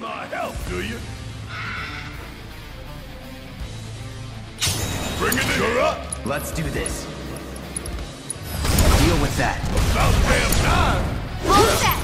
my help, do you? Bring it in. You're up. Let's do this. Deal with that. About damn time. All set.